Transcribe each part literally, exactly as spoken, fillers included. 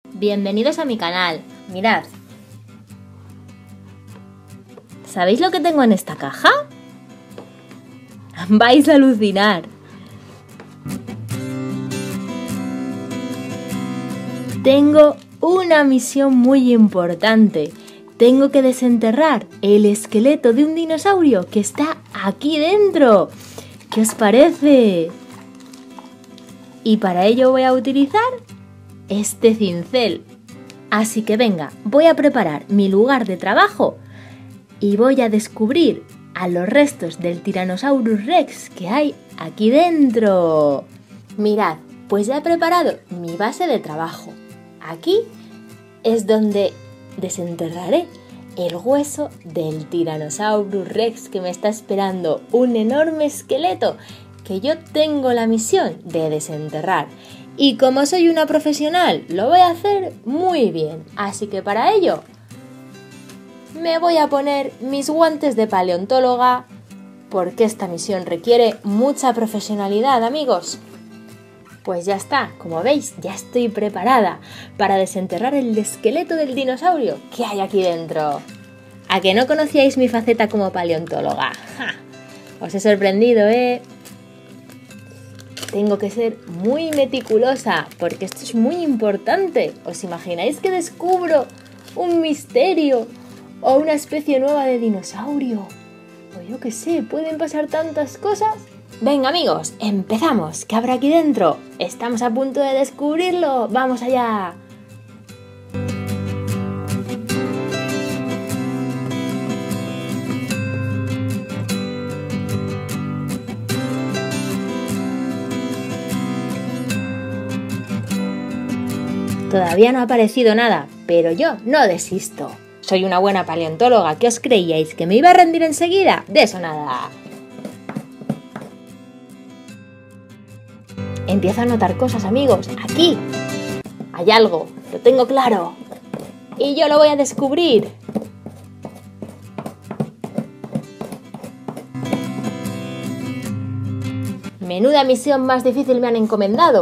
Bienvenidos a mi canal. Mirad. ¿Sabéis lo que tengo en esta caja? Vais a alucinar. Tengo una misión muy importante. Tengo que desenterrar el esqueleto de un dinosaurio que está aquí dentro. ¿Qué os parece? Y para ello voy a utilizar este cincel. Así que venga, voy a preparar mi lugar de trabajo y voy a descubrir a los restos del Tyrannosaurus Rex que hay aquí dentro. Mirad, pues ya he preparado mi base de trabajo. Aquí es donde desenterraré el hueso del Tyrannosaurus Rex que me está esperando, un enorme esqueleto que yo tengo la misión de desenterrar. Y como soy una profesional, lo voy a hacer muy bien. Así que para ello me voy a poner mis guantes de paleontóloga, porque esta misión requiere mucha profesionalidad, amigos. Pues ya está, como veis, ya estoy preparada para desenterrar el esqueleto del dinosaurio que hay aquí dentro. ¿A que no conocíais mi faceta como paleontóloga? ¡Ja! Os he sorprendido, ¿eh? Tengo que ser muy meticulosa, porque esto es muy importante. ¿Os imagináis que descubro un misterio o una especie nueva de dinosaurio? O yo qué sé, pueden pasar tantas cosas. Venga, amigos, empezamos. ¿Qué habrá aquí dentro? Estamos a punto de descubrirlo. ¡Vamos allá! Todavía no ha aparecido nada, pero yo no desisto. Soy una buena paleontóloga. ¿Qué os creíais? ¿Que me iba a rendir enseguida? De eso nada. Empiezo a notar cosas, amigos. Aquí hay algo, lo tengo claro. Y yo lo voy a descubrir. Menuda misión más difícil me han encomendado.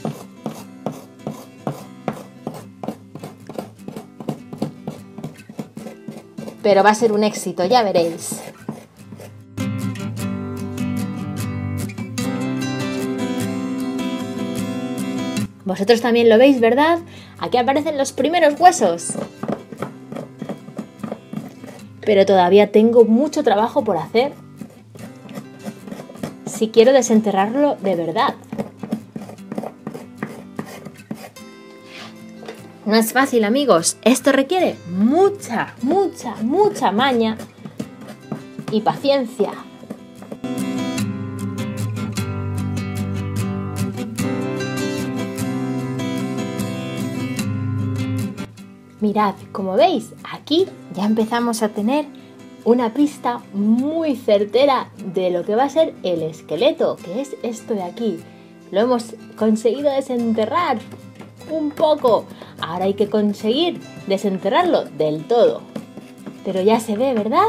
Pero va a ser un éxito, ya veréis. Vosotros también lo veis, ¿verdad? Aquí aparecen los primeros huesos. Pero todavía tengo mucho trabajo por hacer si quiero desenterrarlo de verdad. No es fácil, amigos. Esto requiere mucha, mucha, mucha maña y paciencia. Mirad, como veis, aquí ya empezamos a tener una pista muy certera de lo que va a ser el esqueleto, que es esto de aquí. Lo hemos conseguido desenterrar un poco. Ahora hay que conseguir desenterrarlo del todo. Pero ya se ve, ¿verdad?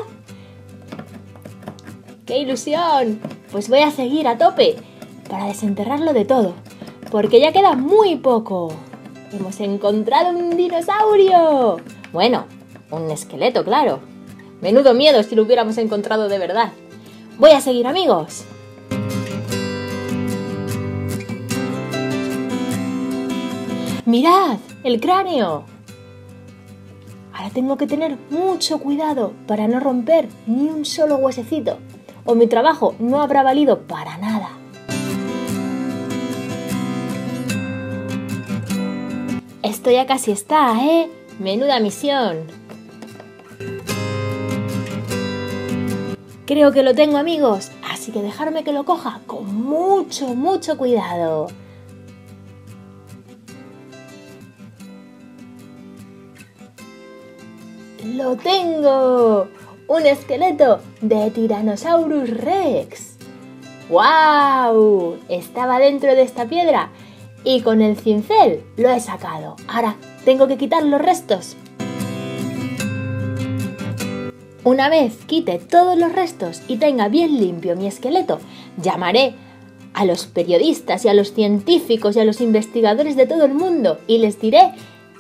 ¡Qué ilusión! Pues voy a seguir a tope para desenterrarlo de todo, porque ya queda muy poco. ¡Hemos encontrado un dinosaurio! Bueno, un esqueleto, claro. Menudo miedo si lo hubiéramos encontrado de verdad. Voy a seguir, amigos. ¡Mirad! ¡El cráneo! Ahora tengo que tener mucho cuidado para no romper ni un solo huesecito, o mi trabajo no habrá valido para nada. Esto ya casi está, ¿eh? ¡Menuda misión! Creo que lo tengo, amigos, así que dejadme que lo coja con mucho, mucho cuidado. ¡Lo tengo! ¡Un esqueleto de Tyrannosaurus Rex! ¡Guau! Estaba dentro de esta piedra y con el cincel lo he sacado. Ahora tengo que quitar los restos. Una vez quite todos los restos y tenga bien limpio mi esqueleto, llamaré a los periodistas y a los científicos y a los investigadores de todo el mundo y les diré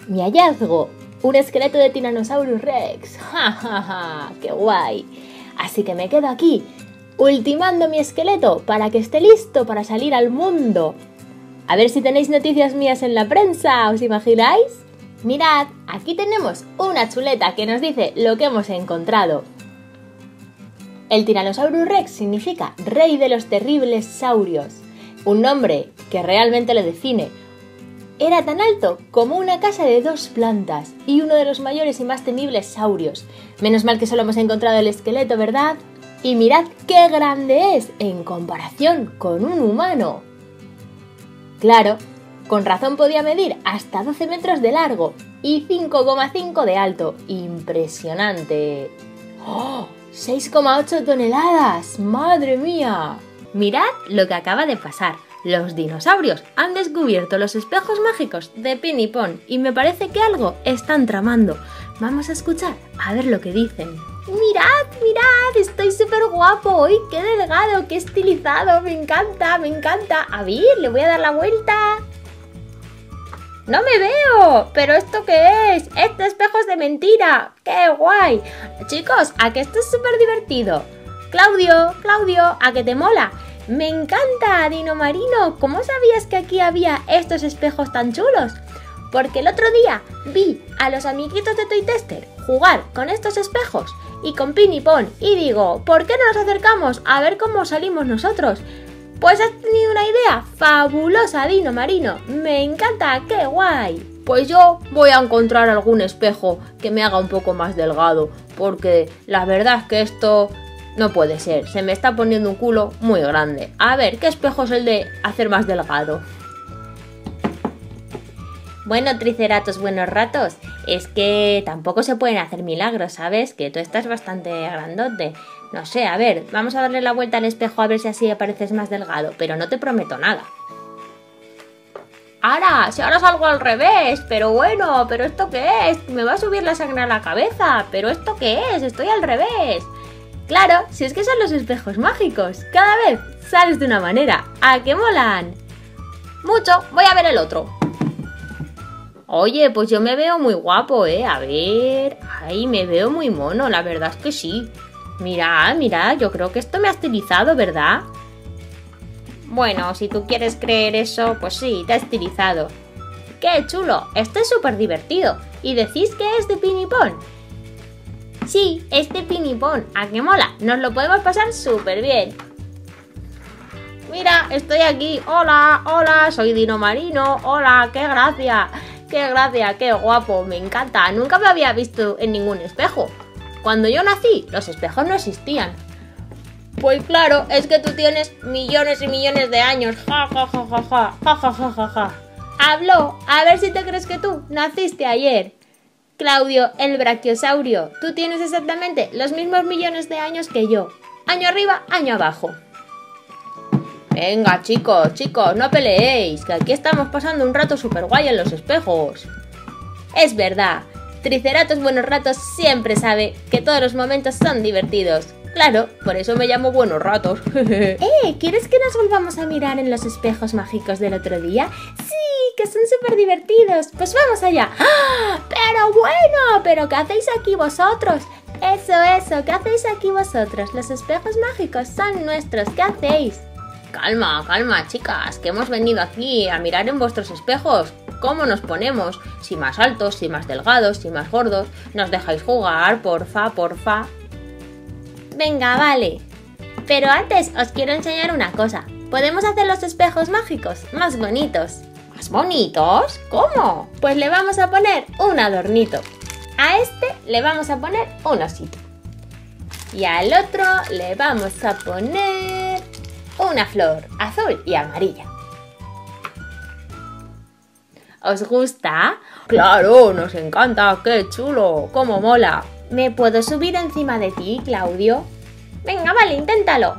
Mi hallazgo, un esqueleto de Tyrannosaurus Rex. ¡Ja, ja, ja! ¡Qué guay! Así que me quedo aquí, ultimando mi esqueleto para que esté listo para salir al mundo. A ver si tenéis noticias mías en la prensa, ¿os imagináis? Mirad, aquí tenemos una chuleta que nos dice lo que hemos encontrado. El Tyrannosaurus Rex significa rey de los terribles saurios, un nombre que realmente lo define. Era tan alto como una casa de dos plantas y uno de los mayores y más temibles saurios. Menos mal que solo hemos encontrado el esqueleto, ¿verdad? Y mirad qué grande es en comparación con un humano. Claro, con razón podía medir hasta doce metros de largo y cinco coma cinco de alto. ¡Impresionante! ¡Oh! seis coma ocho toneladas. ¡Madre mía! Mirad lo que acaba de pasar. Los dinosaurios han descubierto los espejos mágicos de Pin y Pon y me parece que algo están tramando. Vamos a escuchar a ver lo que dicen. ¡Mirad, mirad! ¡Estoy súper guapo! ¡Uy, qué delgado, qué estilizado! ¡Me encanta, me encanta! A ver, le voy a dar la vuelta. ¡No me veo! ¿Pero esto qué es? ¡Este espejo es de mentira! ¡Qué guay! Chicos, ¿a que esto es súper divertido? Claudio, Claudio, ¿a que te mola? ¡Me encanta, Dino Marino! ¿Cómo sabías que aquí había estos espejos tan chulos? Porque el otro día vi a los amiguitos de Toy Tester jugar con estos espejos y con Pin y Pon y digo, ¿por qué no nos acercamos a ver cómo salimos nosotros? Pues has tenido una idea fabulosa, Dino Marino. ¡Me encanta! ¡Qué guay! Pues yo voy a encontrar algún espejo que me haga un poco más delgado, porque la verdad es que esto no puede ser. Se me está poniendo un culo muy grande. A ver, ¿qué espejo es el de hacer más delgado? Bueno, Triceratops, buenos ratos. Es que tampoco se pueden hacer milagros, ¿sabes? Que tú estás bastante grandote. No sé, a ver, vamos a darle la vuelta al espejo a ver si así apareces más delgado, pero no te prometo nada. ¡Ahora! ¡Si ahora salgo al revés! Pero bueno, ¿pero esto qué es? Me va a subir la sangre a la cabeza. ¿Pero esto qué es? Estoy al revés. Claro, si es que son los espejos mágicos. Cada vez sales de una manera. ¿A qué molan? Mucho. Voy a ver el otro. Oye, pues yo me veo muy guapo, ¿eh? A ver... Ay, me veo muy mono, la verdad es que sí. Mira, mira, yo creo que esto me ha estilizado, ¿verdad? Bueno, si tú quieres creer eso, pues sí, te ha estilizado. ¡Qué chulo! Esto es súper divertido. ¿Y decís que es de Pin y Pon? Sí, es de Pin y Pon. ¿A qué mola? Nos lo podemos pasar súper bien. Mira, estoy aquí. Hola, hola, soy Dino Marino. Hola, qué gracia. Qué gracia, qué guapo. Me encanta. Nunca me había visto en ningún espejo. Cuando yo nací, los espejos no existían. Pues claro, es que tú tienes millones y millones de años. Ja, ja, ja, ja, ja, ja, ja, ja, ja, ja. Habló, a ver si te crees que tú naciste ayer. Claudio, el brachiosaurio, tú tienes exactamente los mismos millones de años que yo. Año arriba, año abajo. Venga, chicos, chicos, no peleéis, que aquí estamos pasando un rato súper guay en los espejos. Es verdad, Triceratops Buenos Ratos siempre sabe que todos los momentos son divertidos. Claro, por eso me llamo Buenos Ratos. ¡Eh! ¿Quieres que nos volvamos a mirar en los espejos mágicos del otro día? ¡Sí! ¡Que son súper divertidos! ¡Pues vamos allá! ¡Ah! ¡Pero bueno! ¿Pero qué hacéis aquí vosotros? Eso, eso, ¿qué hacéis aquí vosotros? Los espejos mágicos son nuestros, ¿qué hacéis? Calma, calma, chicas, que hemos venido aquí a mirar en vuestros espejos. ¿Cómo nos ponemos? Si más altos, si más delgados, si más gordos. ¿Nos dejáis jugar? Porfa, porfa. Venga, vale. Pero antes os quiero enseñar una cosa. Podemos hacer los espejos mágicos más bonitos. ¿Más bonitos? ¿Cómo? Pues le vamos a poner un adornito. A este le vamos a poner un osito. Y al otro le vamos a poner una flor azul y amarilla. ¿Os gusta? ¡Claro! ¡Nos encanta! ¡Qué chulo! ¡Cómo mola! ¿Me puedo subir encima de ti, Claudio? Venga, vale, inténtalo.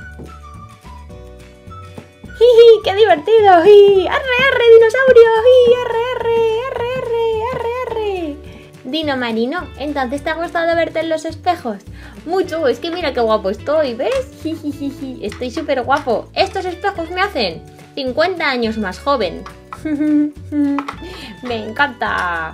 ¡Jiji! ¡Qué divertido! ¡Arre, arre, dinosaurio! ¡Ji! ¡Arre, arre! ¡Arre, arre! ¡Arre, arre! Dino Marino, ¿entonces te ha gustado verte en los espejos? Mucho, es que mira qué guapo estoy, ¿ves? Jijijiji, estoy súper guapo. Estos espejos me hacen cincuenta años más joven. Me encanta.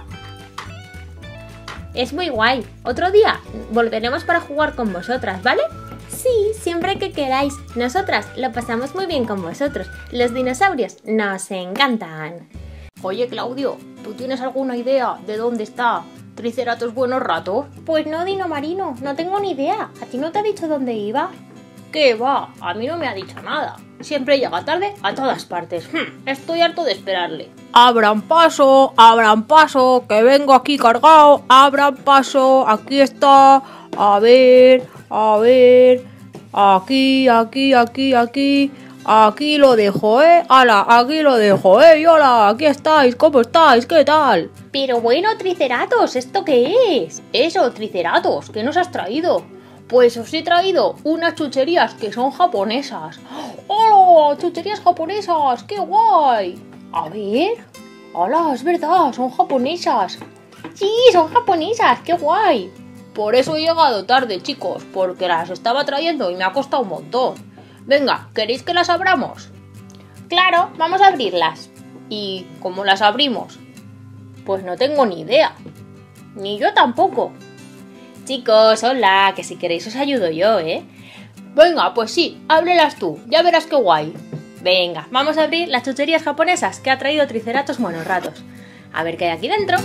Es muy guay. Otro día volveremos para jugar con vosotras, ¿vale? Sí, siempre que queráis. Nosotras lo pasamos muy bien con vosotros. Los dinosaurios nos encantan. Oye, Claudio, ¿tú tienes alguna idea de dónde está Triceratops Buenos Ratos? Pues no, Dino Marino, no tengo ni idea. ¿A ti no te ha dicho dónde iba? ¿Qué va? A mí no me ha dicho nada. Siempre llega tarde a todas partes. Hm, estoy harto de esperarle. Abran paso, abran paso, que vengo aquí cargado. Abran paso, aquí está. A ver, a ver. Aquí, aquí, aquí, aquí. Aquí lo dejo, ¿eh? ¡Hala! Aquí lo dejo, ¿eh? Y hola, aquí estáis, ¿cómo estáis? ¿Qué tal? Pero bueno, Triceratops, ¿esto qué es? Eso, Triceratops, ¿qué nos has traído? Pues os he traído unas chucherías que son japonesas. ¡Hola! ¡Chucherías japonesas! ¡Qué guay! A ver. ¡Hola! Es verdad, son japonesas. Sí, son japonesas, qué guay. Por eso he llegado tarde, chicos, porque las estaba trayendo y me ha costado un montón. Venga, ¿queréis que las abramos? Claro, vamos a abrirlas. ¿Y cómo las abrimos? Pues no tengo ni idea. Ni yo tampoco. Chicos, hola, que si queréis os ayudo yo, ¿eh? Venga, pues sí, ábrelas tú, ya verás qué guay. Venga, vamos a abrir las chucherías japonesas que ha traído Triceratops Buenos Ratos. A ver qué hay aquí dentro.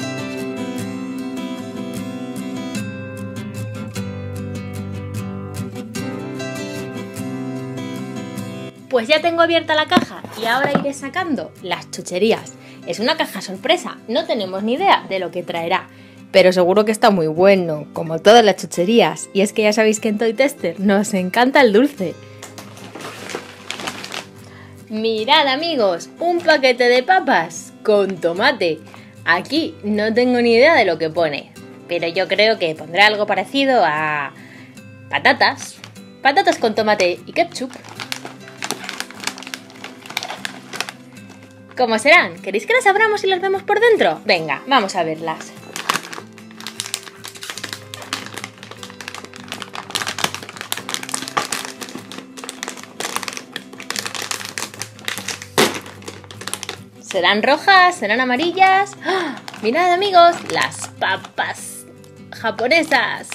Pues ya tengo abierta la caja y ahora iré sacando las chucherías. Es una caja sorpresa, no tenemos ni idea de lo que traerá. Pero seguro que está muy bueno, como todas las chucherías. Y es que ya sabéis que en Toy Tester nos encanta el dulce. Mirad, amigos, un paquete de papas con tomate. Aquí no tengo ni idea de lo que pone, pero yo creo que pondrá algo parecido a patatas. Patatas con tomate y ketchup. ¿Cómo serán? ¿Queréis que las abramos y las vemos por dentro? Venga, vamos a verlas. ¿Serán rojas? ¿Serán amarillas? ¡Oh! Mirad, amigos, las papas japonesas.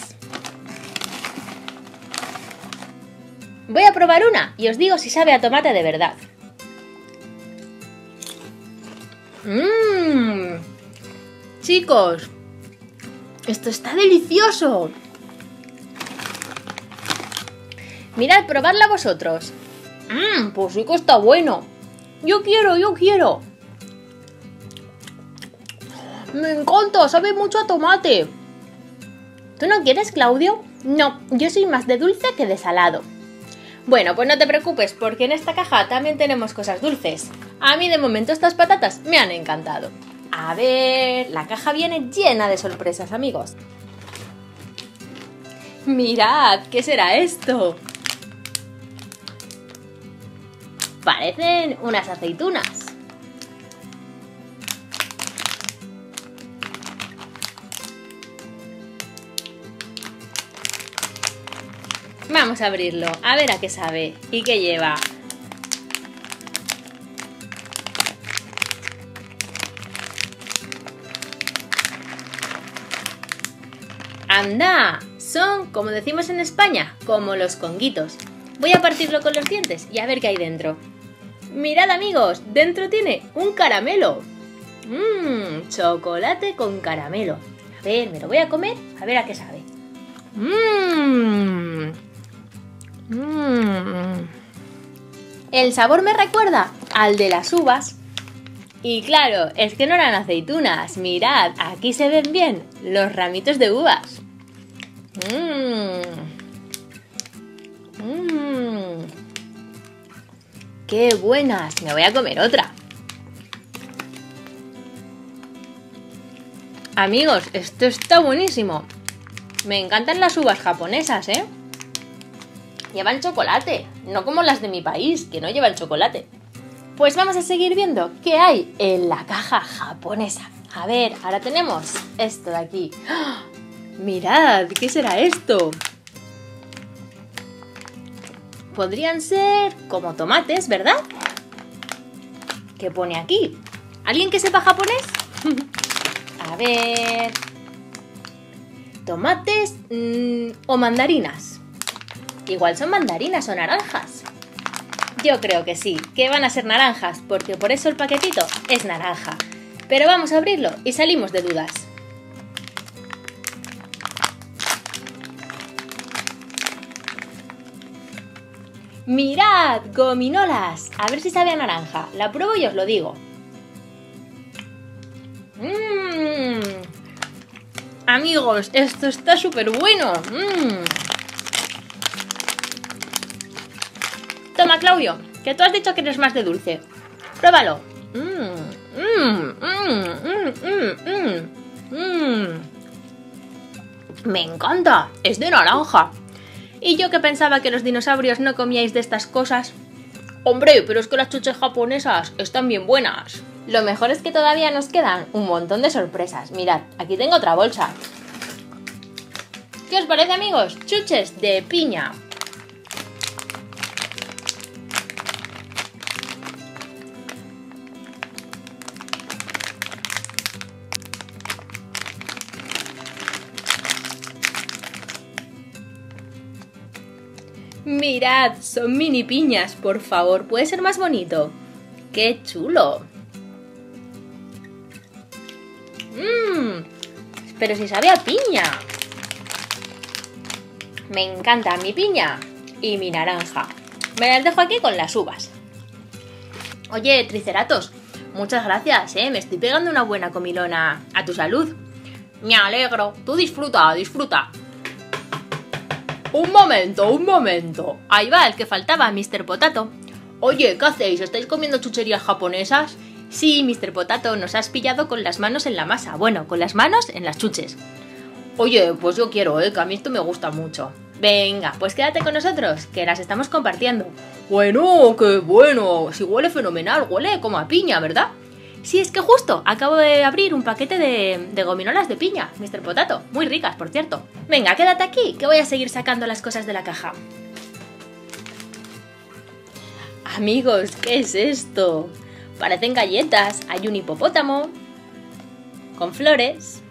Voy a probar una y os digo si sabe a tomate de verdad. ¡Mmm! Chicos, esto está delicioso. Mirad, probadla vosotros. Mmm, pues sí que está bueno. Yo quiero, yo quiero. Me encanta, sabe mucho a tomate. ¿Tú no quieres, Claudio? No, yo soy más de dulce que de salado. Bueno, pues no te preocupes, porque en esta caja también tenemos cosas dulces. A mí de momento estas patatas me han encantado. A ver, la caja viene llena de sorpresas, amigos. Mirad, ¿qué será esto? Parecen unas aceitunas. Vamos a abrirlo, a ver a qué sabe y qué lleva. ¡Anda! Son, como decimos en España, como los conguitos. Voy a partirlo con los dientes y a ver qué hay dentro. Mirad, amigos, dentro tiene un caramelo. Mmm, chocolate con caramelo. A ver, me lo voy a comer, a ver a qué sabe. Mmm. Mmm. El sabor me recuerda al de las uvas. Y claro, es que no eran aceitunas. Mirad, aquí se ven bien los ramitos de uvas. Mmm. Mmm. ¡Qué buenas! Me voy a comer otra. Amigos, esto está buenísimo. Me encantan las uvas japonesas, ¿eh? Llevan chocolate, no como las de mi país, que no llevan chocolate. Pues vamos a seguir viendo qué hay en la caja japonesa. A ver, ahora tenemos esto de aquí. ¡Oh! Mirad, ¿qué será esto? Podrían ser como tomates, ¿verdad? ¿Qué pone aquí? ¿Alguien que sepa japonés? A ver... ¿Tomates mmm, o mandarinas? Igual son mandarinas o naranjas. Yo creo que sí, que van a ser naranjas, porque por eso el paquetito es naranja. Pero vamos a abrirlo y salimos de dudas. ¡Mirad! ¡Gominolas! A ver si sabe a naranja. La pruebo y os lo digo. Mmm... Amigos, esto está súper bueno. Mm. Toma, Claudio, que tú has dicho que eres más de dulce. Pruébalo. Mm, mm, mm, mm, mm, mm. Me encanta. Es de naranja. Y yo que pensaba que los dinosaurios no comíais de estas cosas. Hombre, pero es que las chuches japonesas están bien buenas. Lo mejor es que todavía nos quedan un montón de sorpresas. Mirad, aquí tengo otra bolsa. ¿Qué os parece, amigos? Chuches de piña. Mirad, son mini piñas, por favor, ¿puede ser más bonito? ¡Qué chulo! Mmm, pero si sabe a piña. Me encanta mi piña y mi naranja. Me las dejo aquí con las uvas. Oye, Triceratos, muchas gracias, ¿eh? Me estoy pegando una buena comilona. A tu salud. Me alegro. Tú disfruta, disfruta. Un momento, un momento. Ahí va el que faltaba, mister Potato. Oye, ¿qué hacéis? ¿Estáis comiendo chucherías japonesas? Sí, mister Potato, nos has pillado con las manos en la masa. Bueno, con las manos en las chuches. Oye, pues yo quiero, ¿eh? Que a mí esto me gusta mucho. Venga, pues quédate con nosotros, que las estamos compartiendo. Bueno, qué bueno. Si huele fenomenal, huele como a piña, ¿verdad? Sí, es que justo acabo de abrir un paquete de, de gominolas de piña, mister Potato. Muy ricas, por cierto. Venga, quédate aquí, que voy a seguir sacando las cosas de la caja. Amigos, ¿qué es esto? Parecen galletas. Hay un hipopótamo con flores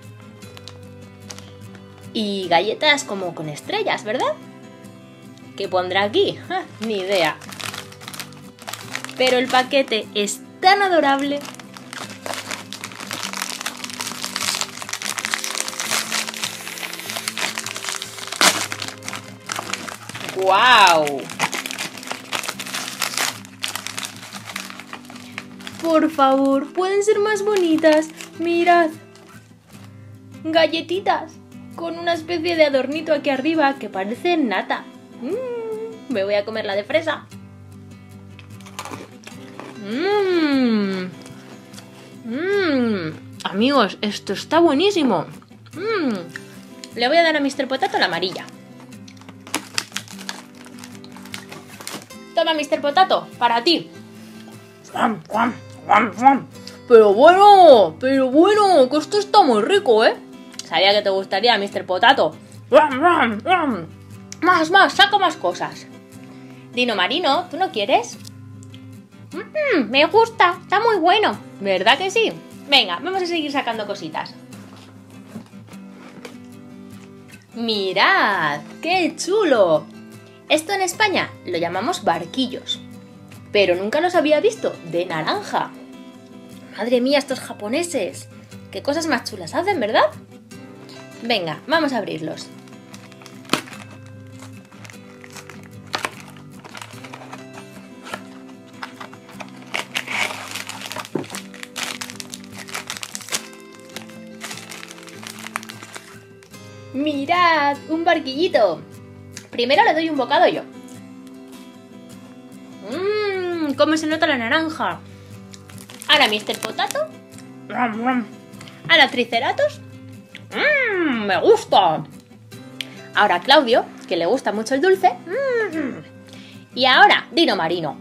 y galletas como con estrellas, ¿verdad? ¿Qué pondrá aquí? ¡Ja! Ni idea. Pero el paquete es tan adorable. ¡Guau! Por favor, ¿pueden ser más bonitas? Mirad. Galletitas con una especie de adornito aquí arriba que parece nata. Mm, me voy a comer la de fresa. Mmm. Mmm. Amigos, esto está buenísimo. Mmm. Le voy a dar a mister Potato la amarilla. Toma, mister Potato, para ti. Pero bueno, pero bueno, que esto está muy rico, ¿eh? Sabía que te gustaría, mister Potato. Más, más, saca más cosas. Dino Marino, ¿tú no quieres? Mm, me gusta, está muy bueno. ¿Verdad que sí? Venga, vamos a seguir sacando cositas. ¡Mirad! ¡Qué chulo! Esto en España lo llamamos barquillos, pero nunca los había visto de naranja. Madre mía, estos japoneses. Qué cosas más chulas hacen, ¿verdad? Venga, vamos a abrirlos. ¡Mirad! ¡Un barquillito! Primero le doy un bocado yo. Mmm, cómo se nota la naranja. Ahora mister Potato. Ahora Triceratos. Mmm, me gusta. Ahora Claudio, que le gusta mucho el dulce. Mm. Y ahora Dino Marino.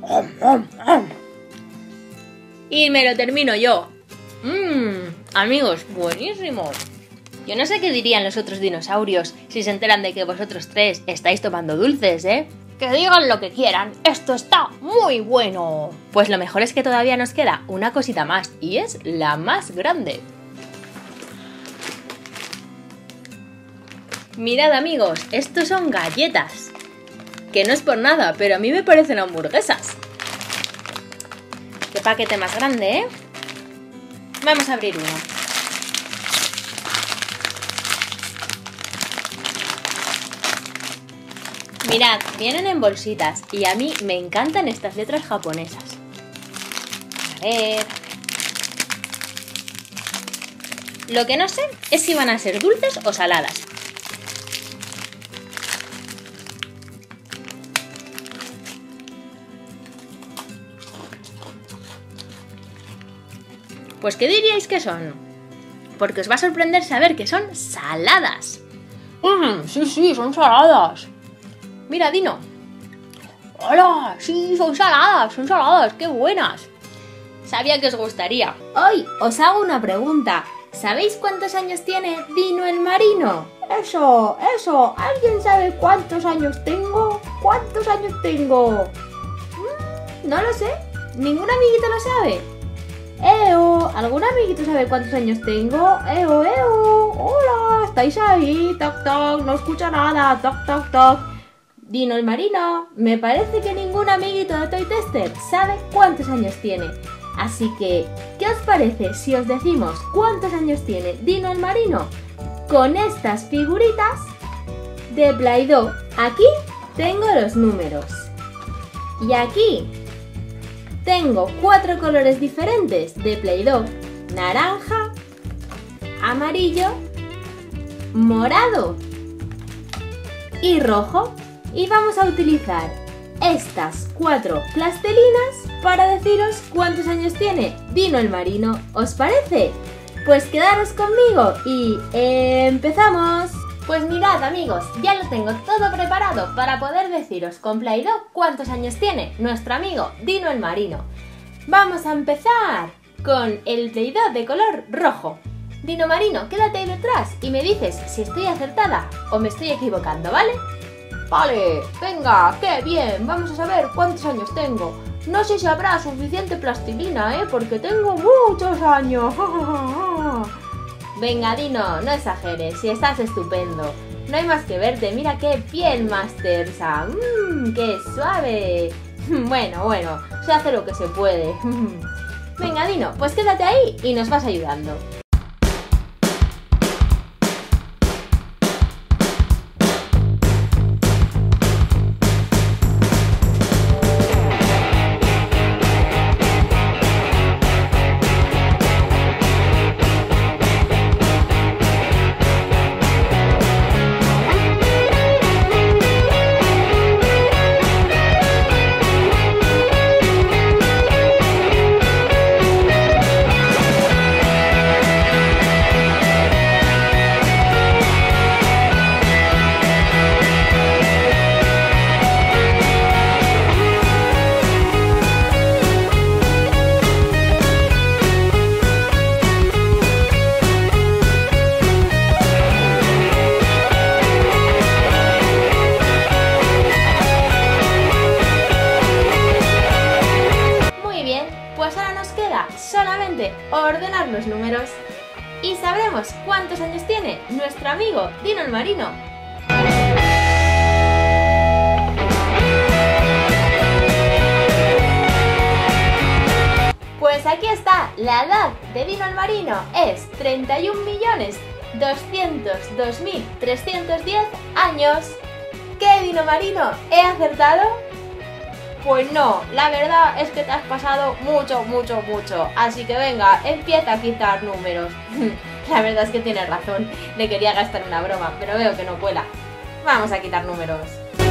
Y me lo termino yo. Mmm, amigos, buenísimo. Yo no sé qué dirían los otros dinosaurios si se enteran de que vosotros tres estáis tomando dulces, ¿eh? Que digan lo que quieran, esto está muy bueno. Pues lo mejor es que todavía nos queda una cosita más, y es la más grande. Mirad, amigos, estos son galletas. Que no es por nada, pero a mí me parecen hamburguesas. Qué paquete más grande, ¿eh? Vamos a abrir uno. Mirad, vienen en bolsitas y a mí me encantan estas letras japonesas. A ver... Lo que no sé es si van a ser dulces o saladas. Pues ¿qué diríais que son? Porque os va a sorprender saber que son saladas. Mm, sí, sí, son saladas. Mira, Dino. ¡Hola! Sí, son saladas, son saladas, qué buenas. Sabía que os gustaría. Hoy os hago una pregunta. ¿Sabéis cuántos años tiene Dino el marino? Eso, eso. ¿Alguien sabe cuántos años tengo? ¿Cuántos años tengo? Mm, no lo sé. ¿Ningún amiguito lo sabe? ¡Eo! ¿Algún amiguito sabe cuántos años tengo? ¡Eo, eo! ¡Hola! ¿Estáis ahí? ¡Toc, toc! No escucho nada. ¡Toc, toc, toc! Dino el marino, me parece que ningún amiguito de Toy Tester sabe cuántos años tiene. Así que, ¿qué os parece si os decimos cuántos años tiene Dino el marino? Con estas figuritas de Play-Doh. Aquí tengo los números. Y aquí tengo cuatro colores diferentes de Play-Doh. Naranja, amarillo, morado y rojo. Y vamos a utilizar estas cuatro plastilinas para deciros cuántos años tiene Dino el marino. ¿Os parece? Pues quedaros conmigo y ¡empezamos! Pues mirad, amigos, ya lo tengo todo preparado para poder deciros con Play-Doh cuántos años tiene nuestro amigo Dino el marino. Vamos a empezar con el Play-Doh de color rojo. Dino marino, quédate ahí detrás y me dices si estoy acertada o me estoy equivocando, ¿vale? Vale, venga, qué bien, vamos a saber cuántos años tengo. No sé si habrá suficiente plastilina, ¿eh? Porque tengo muchos años. Venga, Dino, no exageres, si estás estupendo. No hay más que verte, mira qué piel más tersa. Mmm, qué suave. Bueno, bueno, se hace lo que se puede. Venga, Dino, pues quédate ahí y nos vas ayudando. Solamente ordenar los números y sabremos cuántos años tiene nuestro amigo Dino el marino. Pues aquí está, la edad de Dino el marino es treinta y un millones doscientos dos mil trescientos diez años. ¿Qué, Dino marino? ¿He acertado? Pues no, la verdad es que te has pasado mucho, mucho, mucho. Así que venga, empieza a quitar números. La verdad es que tienes razón, le quería gastar una broma, pero veo que no cuela. Vamos a quitar números.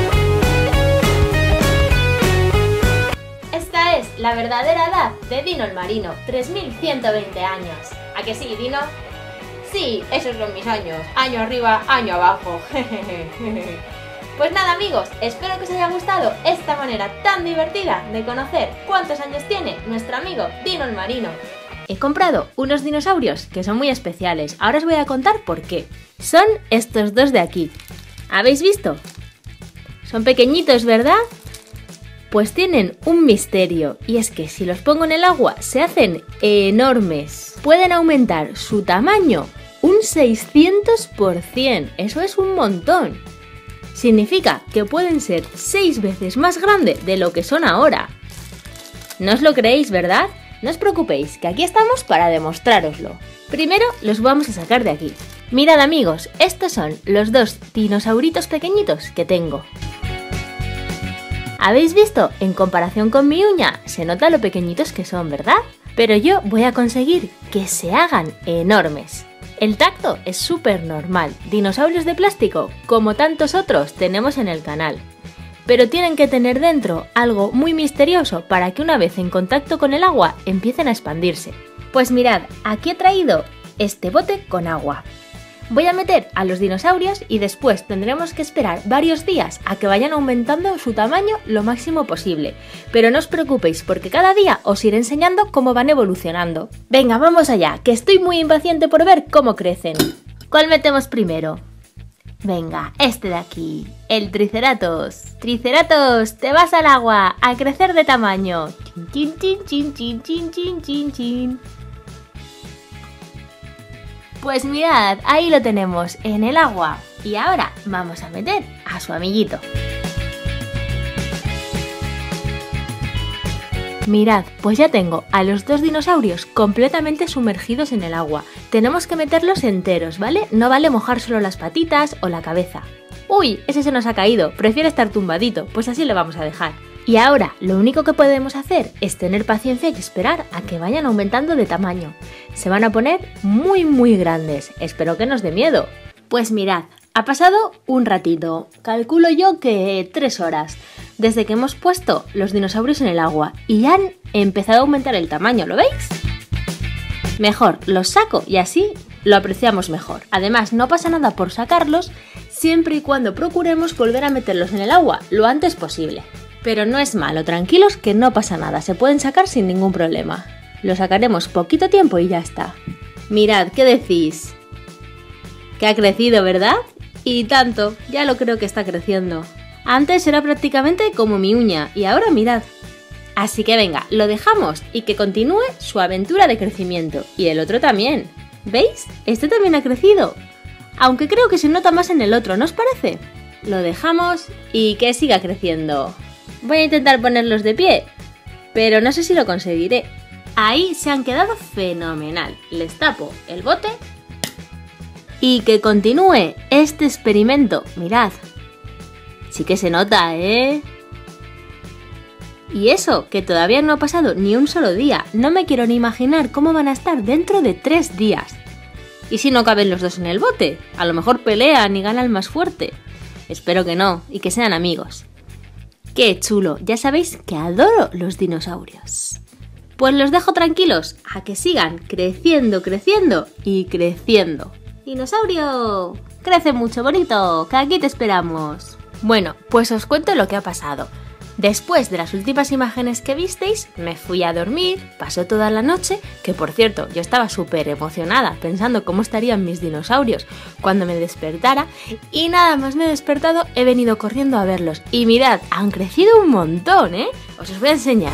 Esta es la verdadera edad de Dino el marino, tres mil ciento veinte años. ¿A que sí, Dino? Sí, esos son mis años. Año arriba, año abajo. Pues nada, amigos, espero que os haya gustado esta manera tan divertida de conocer cuántos años tiene nuestro amigo Dino el marino. He comprado unos dinosaurios que son muy especiales. Ahora os voy a contar por qué. Son estos dos de aquí. ¿Habéis visto? Son pequeñitos, ¿verdad? Pues tienen un misterio, y es que si los pongo en el agua se hacen enormes. Pueden aumentar su tamaño un seiscientos por ciento, eso es un montón. Significa que pueden ser seis veces más grandes de lo que son ahora. ¿No os lo creéis, verdad? No os preocupéis, que aquí estamos para demostrároslo. Primero los vamos a sacar de aquí. Mirad amigos, estos son los dos dinosauritos pequeñitos que tengo. ¿Habéis visto? En comparación con mi uña, se nota lo pequeñitos que son, ¿verdad? Pero yo voy a conseguir que se hagan enormes. El tacto es súper normal, dinosaurios de plástico, como tantos otros tenemos en el canal. Pero tienen que tener dentro algo muy misterioso para que una vez en contacto con el agua empiecen a expandirse. Pues mirad, aquí he traído este bote con agua. Voy a meter a los dinosaurios y después tendremos que esperar varios días a que vayan aumentando su tamaño lo máximo posible. Pero no os preocupéis porque cada día os iré enseñando cómo van evolucionando. Venga, vamos allá, que estoy muy impaciente por ver cómo crecen. ¿Cuál metemos primero? Venga, este de aquí, el Triceratops. Triceratops, te vas al agua a crecer de tamaño. Chin, chin, chin, chin, chin, chin, chin, chin. Pues mirad, ahí lo tenemos, en el agua. Y ahora vamos a meter a su amiguito. Mirad, pues ya tengo a los dos dinosaurios completamente sumergidos en el agua. Tenemos que meterlos enteros, ¿vale? No vale mojar solo las patitas o la cabeza. ¡Uy! Ese se nos ha caído, prefiere estar tumbadito, pues así le vamos a dejar. Y ahora, lo único que podemos hacer es tener paciencia y esperar a que vayan aumentando de tamaño. Se van a poner muy muy grandes, espero que nos dé miedo. Pues mirad, ha pasado un ratito, calculo yo que tres horas, desde que hemos puesto los dinosaurios en el agua y han empezado a aumentar el tamaño, ¿lo veis? Mejor, los saco y así lo apreciamos mejor. Además, no pasa nada por sacarlos, siempre y cuando procuremos volver a meterlos en el agua lo antes posible. Pero no es malo, tranquilos que no pasa nada, se pueden sacar sin ningún problema. Lo sacaremos poquito tiempo y ya está. Mirad, ¿qué decís? Que ha crecido, ¿verdad? Y tanto, ya lo creo que está creciendo. Antes era prácticamente como mi uña y ahora mirad. Así que venga, lo dejamos y que continúe su aventura de crecimiento. Y el otro también. ¿Veis? Este también ha crecido. Aunque creo que se nota más en el otro, ¿no os parece? Lo dejamos y que siga creciendo. Voy a intentar ponerlos de pie, pero no sé si lo conseguiré. Ahí se han quedado fenomenal. Les tapo el bote y que continúe este experimento. Mirad, sí que se nota, ¿eh? Y eso, que todavía no ha pasado ni un solo día. No me quiero ni imaginar cómo van a estar dentro de tres días. ¿Y si no caben los dos en el bote? A lo mejor pelean y gana el más fuerte. Espero que no, y que sean amigos. ¡Qué chulo! Ya sabéis que adoro los dinosaurios. Pues los dejo tranquilos, a que sigan creciendo, creciendo y creciendo. ¡Dinosaurio! ¡Crece mucho, bonito! ¡Que aquí te esperamos! Bueno, pues os cuento lo que ha pasado. Después de las últimas imágenes que visteis, me fui a dormir, pasó toda la noche, que por cierto, yo estaba súper emocionada pensando cómo estarían mis dinosaurios cuando me despertara, y nada más me he despertado, he venido corriendo a verlos. Y mirad, han crecido un montón, ¿eh? Os os voy a enseñar.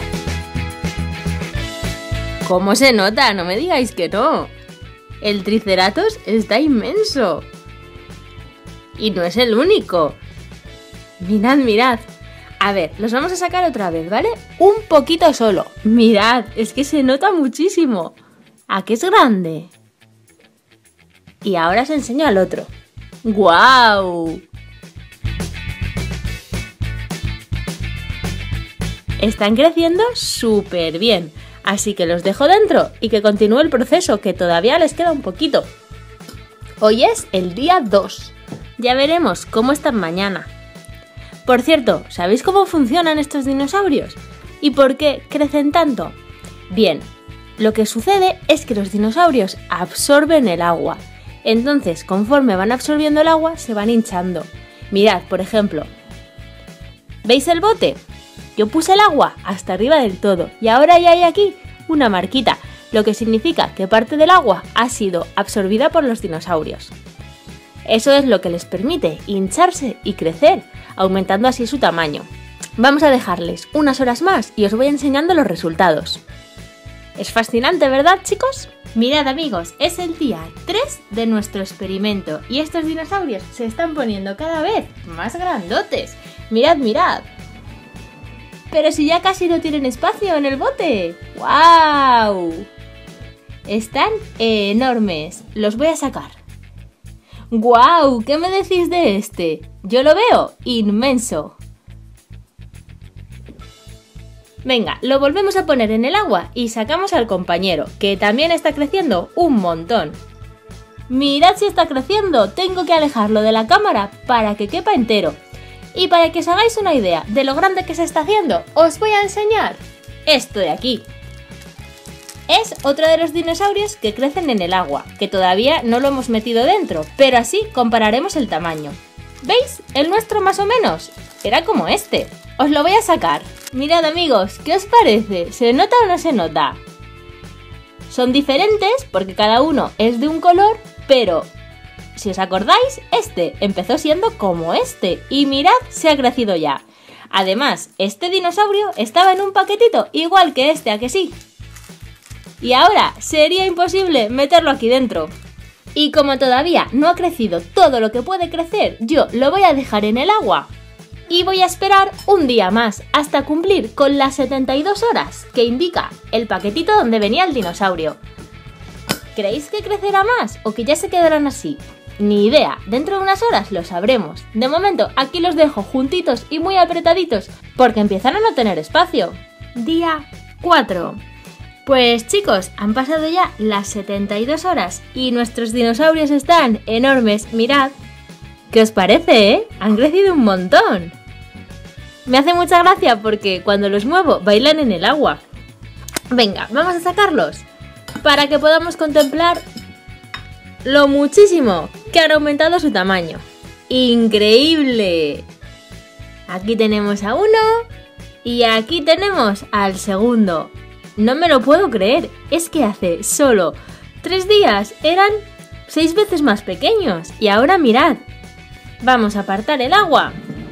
¿Cómo se nota? No me digáis que no. El Triceratops está inmenso. Y no es el único. Mirad, mirad. A ver, los vamos a sacar otra vez, ¿vale? Un poquito solo. Mirad, es que se nota muchísimo. ¿A qué es grande? Y ahora os enseño al otro. ¡Guau! Están creciendo súper bien. Así que los dejo dentro y que continúe el proceso, que todavía les queda un poquito. Hoy es el día dos. Ya veremos cómo están mañana. Por cierto, ¿sabéis cómo funcionan estos dinosaurios? ¿Y por qué crecen tanto? Bien, lo que sucede es que los dinosaurios absorben el agua. Entonces, conforme van absorbiendo el agua, se van hinchando. Mirad, por ejemplo, ¿veis el bote? Yo puse el agua hasta arriba del todo y ahora ya hay aquí una marquita, lo que significa que parte del agua ha sido absorbida por los dinosaurios. Eso es lo que les permite hincharse y crecer. aumentando así su tamaño. Vamos a dejarles unas horas más y os voy enseñando los resultados. Es fascinante, ¿verdad, chicos? Mirad, amigos, es el día tres de nuestro experimento y estos dinosaurios se están poniendo cada vez más grandotes. Mirad, mirad. Pero si ya casi no tienen espacio en el bote. ¡Guau! Están enormes. Los voy a sacar. ¡Guau! ¿Qué me decís de este? Yo lo veo inmenso. Venga, lo volvemos a poner en el agua y sacamos al compañero, que también está creciendo un montón. Mirad si está creciendo, tengo que alejarlo de la cámara para que quepa entero. Y para que os hagáis una idea de lo grande que se está haciendo, os voy a enseñar esto de aquí. Es otro de los dinosaurios que crecen en el agua, que todavía no lo hemos metido dentro, pero así compararemos el tamaño. ¿Veis? El nuestro más o menos era como este. Os lo voy a sacar. Mirad, amigos, ¿qué os parece? ¿Se nota o no se nota? Son diferentes porque cada uno es de un color, pero si os acordáis, este empezó siendo como este y mirad, se ha crecido ya. Además, este dinosaurio estaba en un paquetito igual que este, ¿a que sí? Y ahora sería imposible meterlo aquí dentro. Y como todavía no ha crecido todo lo que puede crecer, yo lo voy a dejar en el agua. Y voy a esperar un día más hasta cumplir con las setenta y dos horas que indica el paquetito donde venía el dinosaurio. ¿Creéis que crecerá más o que ya se quedarán así? Ni idea, dentro de unas horas lo sabremos. De momento aquí los dejo juntitos y muy apretaditos porque empiezan a no tener espacio. Día cuatro. Pues chicos, han pasado ya las setenta y dos horas y nuestros dinosaurios están enormes, mirad. ¿Qué os parece, eh? Han crecido un montón. Me hace mucha gracia porque cuando los muevo bailan en el agua. Venga, vamos a sacarlos para que podamos contemplar lo muchísimo que han aumentado su tamaño. ¡Increíble! Aquí tenemos a uno y aquí tenemos al segundo. No me lo puedo creer, es que hace solo tres días eran seis veces más pequeños y ahora mirad. Vamos a apartar el agua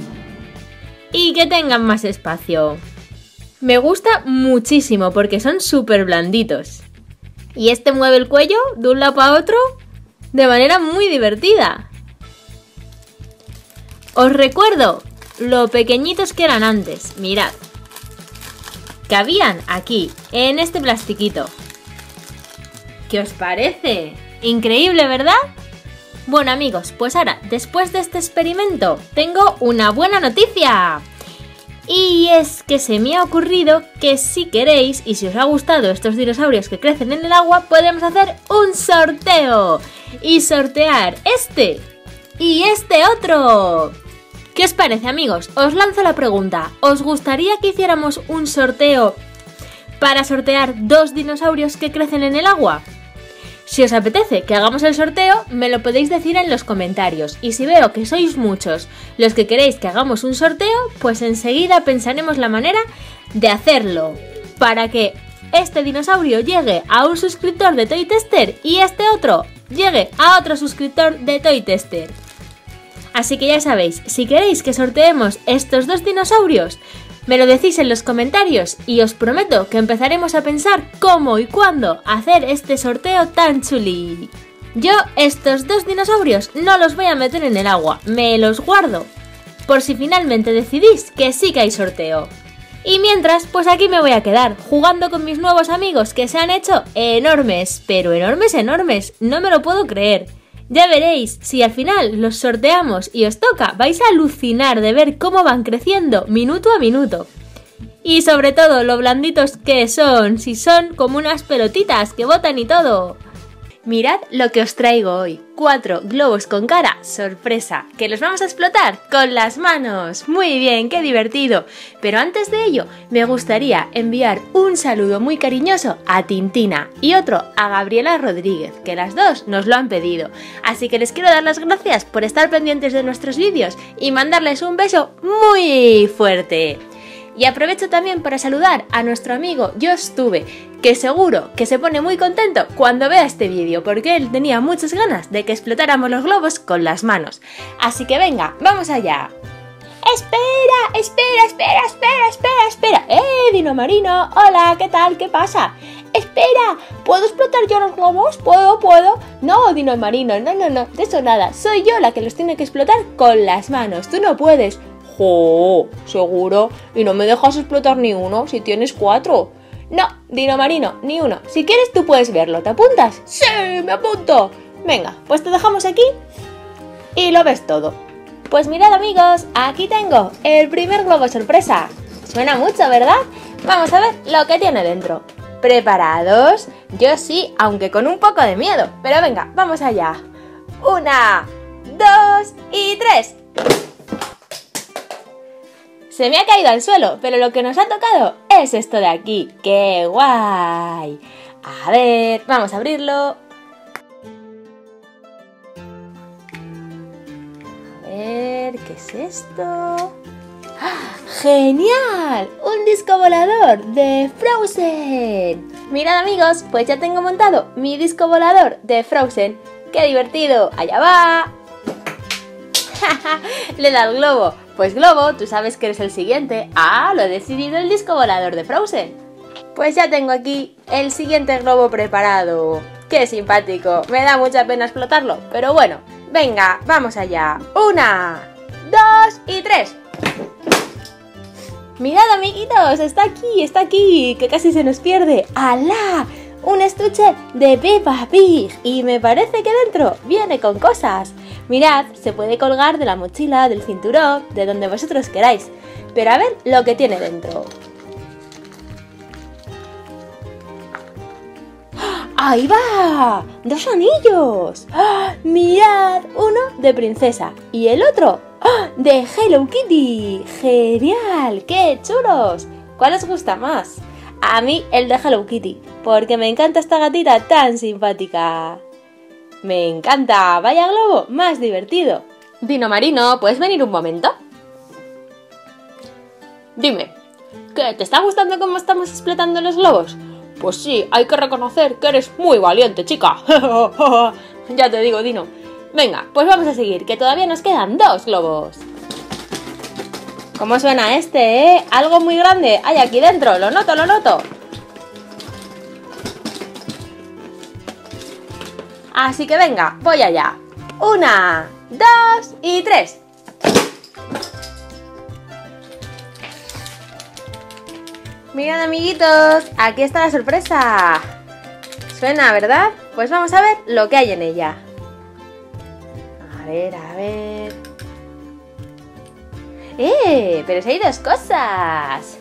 y que tengan más espacio. Me gusta muchísimo porque son súper blanditos. Y este mueve el cuello de un lado para otro de manera muy divertida. Os recuerdo lo pequeñitos que eran antes. Mirad. Cabían aquí, en este plastiquito. ¿Qué os parece? Increíble, ¿verdad? Bueno, amigos, pues ahora, después de este experimento, tengo una buena noticia. Y es que se me ha ocurrido que si queréis, y si os ha gustado estos dinosaurios que crecen en el agua, podemos hacer un sorteo. Y sortear este y este otro. ¿Qué os parece, amigos? Os lanzo la pregunta. ¿Os gustaría que hiciéramos un sorteo para sortear dos dinosaurios que crecen en el agua? Si os apetece que hagamos el sorteo, me lo podéis decir en los comentarios. Y si veo que sois muchos los que queréis que hagamos un sorteo, pues enseguida pensaremos la manera de hacerlo. Para que este dinosaurio llegue a un suscriptor de Toy Tester y este otro llegue a otro suscriptor de Toy Tester. Así que ya sabéis, si queréis que sorteemos estos dos dinosaurios, me lo decís en los comentarios y os prometo que empezaremos a pensar cómo y cuándo hacer este sorteo tan chuli. Yo estos dos dinosaurios no los voy a meter en el agua, me los guardo, por si finalmente decidís que sí que hay sorteo. Y mientras, pues aquí me voy a quedar, jugando con mis nuevos amigos que se han hecho enormes, pero enormes, enormes, no me lo puedo creer. Ya veréis, si al final los sorteamos y os toca, vais a alucinar de ver cómo van creciendo minuto a minuto. Y sobre todo, lo blanditos que son, si son como unas pelotitas que botan y todo. Mirad lo que os traigo hoy, cuatro globos con cara sorpresa, que los vamos a explotar con las manos. Muy bien, qué divertido. Pero antes de ello, me gustaría enviar un saludo muy cariñoso a Tintina y otro a Gabriela Rodríguez, que las dos nos lo han pedido. Así que les quiero dar las gracias por estar pendientes de nuestros vídeos y mandarles un beso muy fuerte. Y aprovecho también para saludar a nuestro amigo Yo Estuve, que seguro que se pone muy contento cuando vea este vídeo, porque él tenía muchas ganas de que explotáramos los globos con las manos. Así que venga, vamos allá. ¡Espera! ¡Espera, espera, espera, espera, espera! ¡Eh, Dino Marino! Hola, ¿qué tal? ¿Qué pasa? ¡Espera! ¿Puedo explotar yo los globos? ¿Puedo? ¿Puedo? No, Dino Marino, no, no, no, de eso nada. Soy yo la que los tiene que explotar con las manos. Tú no puedes. ¡Jo! ¿Seguro? ¿Y no me dejas explotar ni uno si tienes cuatro? No, Dino Marino, ni uno. Si quieres tú puedes verlo. ¿Te apuntas? ¡Sí, me apunto! Venga, pues te dejamos aquí y lo ves todo. Pues mirad amigos, aquí tengo el primer globo sorpresa. Suena mucho, ¿verdad? Vamos a ver lo que tiene dentro. ¿Preparados? Yo sí, aunque con un poco de miedo. Pero venga, vamos allá. Una, dos y tres. Se me ha caído al suelo, pero lo que nos ha tocado es esto de aquí. ¡Qué guay! A ver, vamos a abrirlo. A ver, ¿qué es esto? ¡Ah! ¡Genial! ¡Un disco volador de Frozen! Mirad amigos, pues ya tengo montado mi disco volador de Frozen. ¡Qué divertido! ¡Allá va! Le da el globo. Pues Globo, tú sabes que eres el siguiente. Ah, lo he decidido el disco volador de Frozen. Pues ya tengo aquí el siguiente globo preparado. ¡Qué simpático! Me da mucha pena explotarlo, pero bueno. Venga, vamos allá. Una, dos y tres. Mirad amiguitos, está aquí, está aquí, que casi se nos pierde. ¡Alá! Un estuche de Peppa Pig y me parece que dentro viene con cosas. Mirad, se puede colgar de la mochila, del cinturón, de donde vosotros queráis. Pero a ver lo que tiene dentro. ¡Ahí va! ¡Dos anillos! ¡Ah! ¡Mirad! Uno de princesa y el otro ¡ah! De Hello Kitty. ¡Genial! ¡Qué chulos! ¿Cuál os gusta más? A mí el de Hello Kitty, porque me encanta esta gatita tan simpática. ¡Me encanta! ¡Vaya globo más divertido! Dino Marino, ¿puedes venir un momento? Dime, ¿qué? ¿Te está gustando cómo estamos explotando los globos? Pues sí, hay que reconocer que eres muy valiente, chica. Ya te digo, Dino. Venga, pues vamos a seguir, que todavía nos quedan dos globos. ¿Cómo suena este, eh? Algo muy grande hay aquí dentro, lo noto, lo noto. Así que venga, voy allá. Una, dos y tres. Mirad amiguitos, aquí está la sorpresa. Suena, ¿verdad? Pues vamos a ver lo que hay en ella. A ver, a ver. ¡Eh! Pero si hay dos cosas.